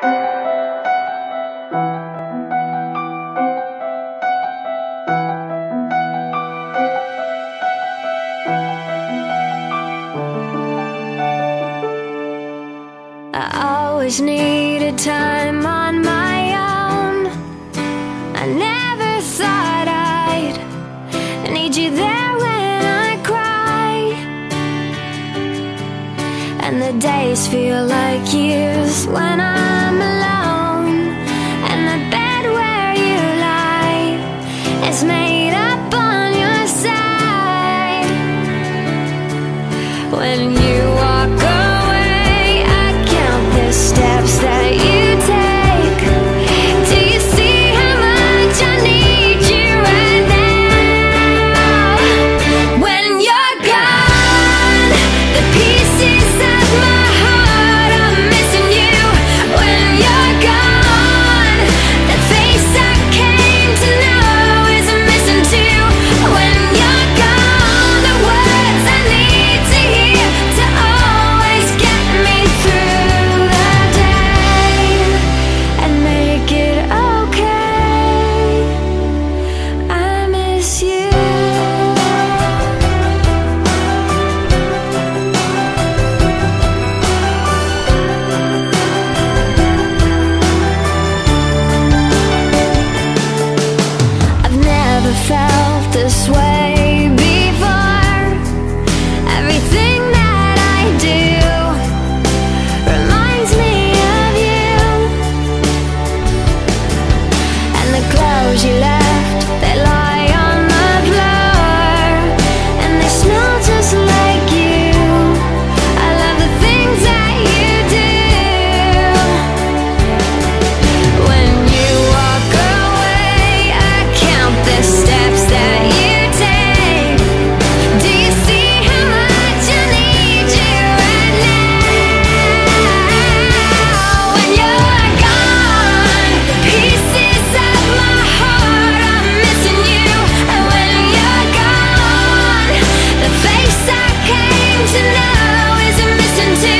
I always needed time on my own. I never thought I'd need you there when I cry, and the days feel like years when I'm alone, and the bed where you lie is made up on your side. When you walk away, I count the steps that you take. Do you see how much I need you right now? When you're gone, the pieces of my heart are missing you. When you're gone, the face I came to know is missing too. When you're gone, the words I need to hear to always get me through the day and make it okay. I miss you. I've never felt this way before. Everything that I do reminds me of you, and the clothes you left, they lie on the floor, and they smell just like you. I love the things that you do. When you walk away, I count the steps that you take. Do you see how much I need you right now? When you're gone, the pieces of my heart are missing you. And when you're gone, the face I came to know is missing too.